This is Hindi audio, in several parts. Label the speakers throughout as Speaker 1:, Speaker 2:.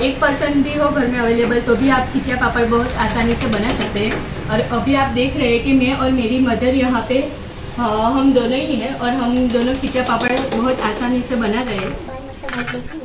Speaker 1: एक पर्सन भी हो घर में अवेलेबल तो भी आप खिचिया पापड़ बहुत आसानी से बना सकते हैं। और अभी आप देख रहे हैं कि मैं और मेरी मदर यहाँ पे हम दोनों ही हैं और हम दोनों खिचिया पापड़ बहुत आसानी से बना रहे हैं।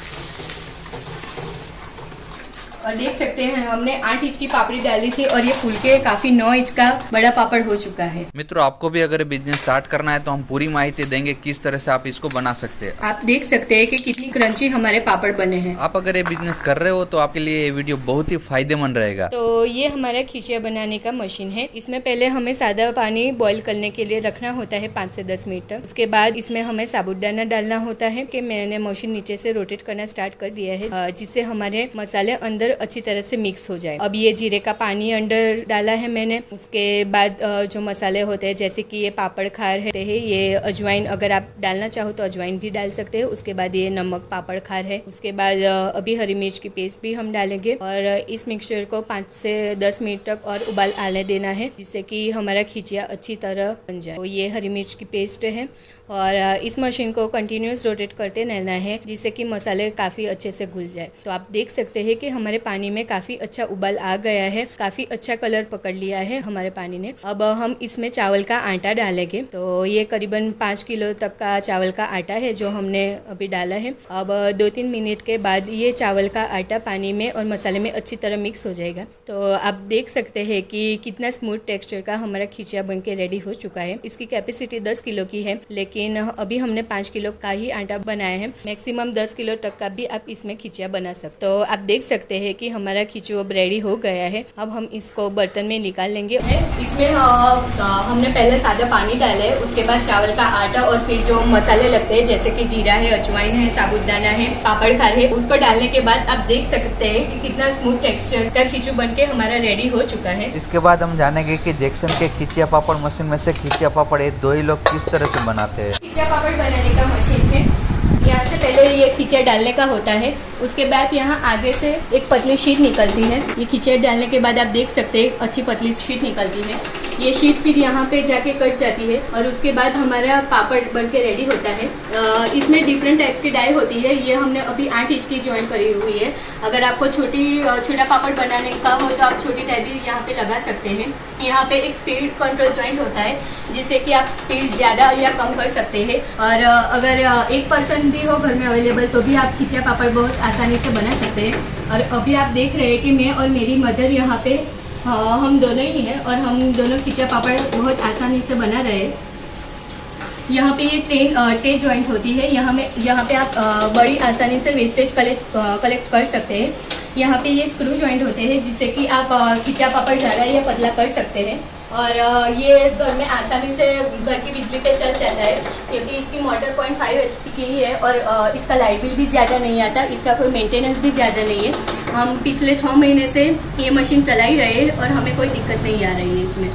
Speaker 1: और देख सकते हैं हमने 8 इंच की पापड़ी डाली थी और ये फूल के काफी 9 इंच का बड़ा पापड़ हो चुका है।
Speaker 2: मित्रों, आपको भी अगर बिजनेस स्टार्ट करना है तो हम पूरी माहिती देंगे किस तरह से आप इसको बना सकते हैं।
Speaker 1: आप देख सकते हैं कि कितनी क्रंची हमारे पापड़ बने हैं।
Speaker 2: आप अगर ये बिजनेस कर रहे हो तो आपके लिए ये वीडियो बहुत ही फायदेमंद रहेगा।
Speaker 1: तो ये हमारा खिचिया बनाने का मशीन है। इसमें पहले हमें सादा पानी बॉईल करने के लिए रखना होता है 5 से 10 मिनट तक। उसके बाद इसमें हमें साबुदाना डालना होता है कि मैंने मशीन नीचे से रोटेट करना स्टार्ट कर दिया है, जिससे हमारे मसाले अंदर अच्छी तरह से मिक्स हो जाए। अब ये जीरे का पानी अंदर डाला है मैंने। उसके बाद जो मसाले होते हैं जैसे कि ये पापड़ खार है, ये अजवाइन, अगर आप डालना चाहो तो अजवाइन भी डाल सकते हैं। उसके बाद ये नमक पापड़ खार है। उसके बाद अभी हरी मिर्च की पेस्ट भी हम डालेंगे और इस मिक्सचर को 5 से 10 मिनट तक और उबाल आने देना है, जिससे कि हमारा खिचिया अच्छी तरह बन जाए। तो ये हरी मिर्च की पेस्ट है और इस मशीन को कंटिन्यूस रोटेट करते रहना है, जिससे कि मसाले काफ़ी अच्छे से घुल जाए। तो आप देख सकते हैं कि हमारे पानी में काफ़ी अच्छा उबाल आ गया है, काफ़ी अच्छा कलर पकड़ लिया है हमारे पानी ने। अब हम इसमें चावल का आटा डालेंगे। तो ये करीबन 5 किलो तक का चावल का आटा है जो हमने अभी डाला है। अब 2-3 मिनट के बाद ये चावल का आटा पानी में और मसाले में अच्छी तरह मिक्स हो जाएगा। तो आप देख सकते हैं कि कितना स्मूथ टेक्सचर का हमारा खिचिया बन के रेडी हो चुका है। इसकी कैपेसिटी 10 किलो की है, लेकिन अभी हमने 5 किलो का ही आटा बनाया है। मैक्सिमम 10 किलो तक का भी आप इसमें खिचिया बना सकते। तो आप देख सकते हैं कि हमारा खिचिया अब रेडी हो गया है। अब हम इसको बर्तन में निकाल लेंगे। इसमें हमने पहले सादा पानी डाला है, उसके बाद चावल का आटा और फिर जो मसाले लगते हैं जैसे कि जीरा है, अजवाइन है, साबुदाना है, पापड़ खार है, उसको डालने के बाद आप देख सकते हैं कि कितना स्मूथ टेक्सचर का खिचू बन के हमारा रेडी हो चुका है।
Speaker 2: इसके बाद हम जानेंगे कि जैक्सन के खिचिया पापड़ मशीन में से खिचिया पापड़ ये 2 ही लोग किस तरह से बनाते हैं।
Speaker 1: खिचिया पापड़ बनाने का मशीन है। यहाँ से पहले ये खिचिया डालने का होता है, उसके बाद यहाँ आगे से एक पतली शीट निकलती है। ये खिचिया डालने के बाद आप देख सकते हैं अच्छी पतली शीट निकलती है। ये शीट फिर यहाँ पे जाके कट जाती है और उसके बाद हमारा पापड़ बन के रेडी होता है। इसमें डिफरेंट टाइप्स की डाई होती है। ये हमने अभी 8 इंच की ज्वाइन करी हुई है। अगर आपको छोटा पापड़ बनाने का हो तो आप छोटी डाई भी यहाँ पे लगा सकते हैं। यहाँ पे एक स्पीड कंट्रोल जॉइंट होता है, जिससे कि आप स्पीड ज्यादा या कम कर सकते हैं। और अगर एक पर्सन भी हो घर में अवेलेबल तो भी आप खिचिया पापड़ बहुत आसानी से बना सकते हैं। और अभी आप देख रहे हैं कि मैं और मेरी मदर यहाँ पे हम दोनों ही हैं और हम दोनों खिचिया पापड़ बहुत आसानी से बना रहे हैं। यहाँ पे ये ट्रे जॉइंट होती है। यहाँ पे आप बड़ी आसानी से वेस्टेज कलेक्ट कर सकते हैं। यहाँ पे ये स्क्रू जॉइंट होते हैं, जिससे कि आप खिचिया पापड़ ज़्यादा या पतला कर सकते हैं। और ये घर में आसानी से घर की बिजली पे चल जाता है, क्योंकि इसकी मोटर 0.5 HP की ही है और इसका लाइट बिल भी ज़्यादा नहीं आता। इसका कोई मेंटेनेंस भी ज़्यादा नहीं है। हम पिछले 6 महीने से ये मशीन चला ही रहे हैं और हमें कोई दिक्कत नहीं आ रही है इसमें।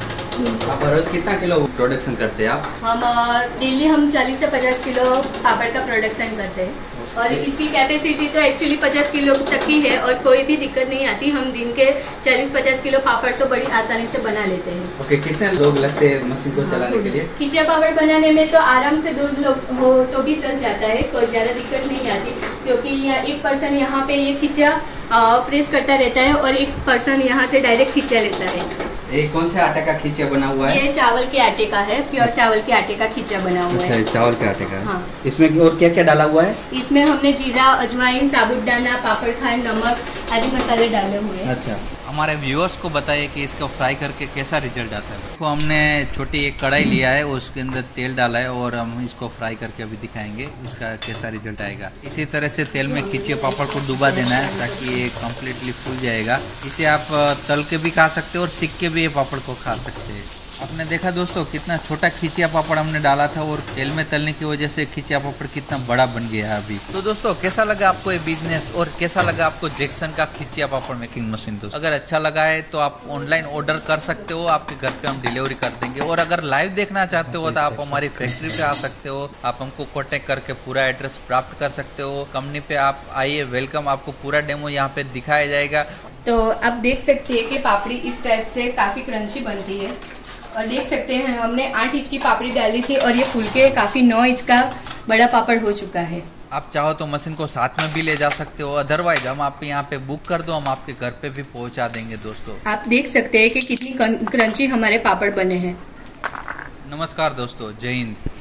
Speaker 2: आप रोज कितना किलो प्रोडक्शन करते हैं आप? हम
Speaker 1: डेली हम 40 से 50 किलो पापड़ का प्रोडक्शन करते हैं और इसकी कैपेसिटी तो एक्चुअली 50 किलो तक की है और कोई भी दिक्कत नहीं आती। हम दिन के 40-50 किलो पापड़ तो बड़ी आसानी से बना लेते हैं।
Speaker 2: ओके, कितने लोग लगते हैं मशीन को चलाने के लिए?
Speaker 1: खिचिया पापड़ बनाने में तो आराम से 2 लोग हो तो भी चल जाता है, कोई ज्यादा दिक्कत नहीं आती, क्योंकि एक पर्सन यहाँ पे ये खिचिया प्रेस करता रहता है और एक पर्सन यहाँ से डायरेक्ट खिचिया लेता है।
Speaker 2: ये कौन से आटे का खिचिया बना हुआ है?
Speaker 1: ये चावल के आटे का है, प्योर चावल के आटे का खिचिया बना हुआ है।
Speaker 2: अच्छा, चावल के आटे का।
Speaker 1: हाँ।
Speaker 2: इसमें और क्या क्या डाला हुआ है?
Speaker 1: इसमें हमने जीरा, अजवाइन, साबुदाना, पापड़ खार, नमक आदि मसाले डाले हुए हैं।
Speaker 2: अच्छा, हमारे व्यूअर्स को बताइए कि इसको फ्राई करके कैसा रिजल्ट आता है। तो हमने छोटी एक कढ़ाई लिया है, उसके अंदर तेल डाला है और हम इसको फ्राई करके अभी दिखाएंगे उसका कैसा रिजल्ट आएगा। इसी तरह से तेल में खिचिया पापड़ को डुबा देना है ताकि ये कम्प्लीटली फूल जाएगा। इसे आप तल के भी खा सकते हो और सिक के भी ये पापड़ को खा सकते हैं। आपने देखा दोस्तों कितना छोटा खिचिया पापड़ हमने डाला था और तेल में तलने की वजह से खिचिया पापड़ कितना बड़ा बन गया है अभी। तो दोस्तों कैसा लगा आपको ये बिजनेस और कैसा लगा आपको जैक्सन का खिचिया पापड़ मेकिंग मशीन? दोस्तों अगर अच्छा लगा है तो आप ऑनलाइन ऑर्डर कर सकते हो, आपके घर पे हम डिलीवरी कर देंगे। और अगर लाइव देखना चाहते हो तो आप हमारी फैक्ट्री पे आ सकते हो, आप हमको कॉन्टेक्ट करके पूरा एड्रेस प्राप्त कर सकते हो। कंपनी पे आप आइए, वेलकम, आपको पूरा डेमो यहाँ पे दिखाया जाएगा।
Speaker 1: तो आप देख सकते हैं कि पापड़ी इस टाइप से काफी क्रंची बनती है और देख सकते हैं हमने 8 इंच की पापड़ी डाली थी और ये फूल के काफी 9 इंच का बड़ा पापड़ हो चुका है।
Speaker 2: आप चाहो तो मशीन को साथ में भी ले जा सकते हो, अदरवाइज हम आप यहाँ पे बुक कर दो, हम आपके घर पे भी पहुँचा देंगे। दोस्तों
Speaker 1: आप देख सकते हैं कि कितनी क्रंची हमारे पापड़ बने हैं।
Speaker 2: नमस्कार दोस्तों, जय हिंद।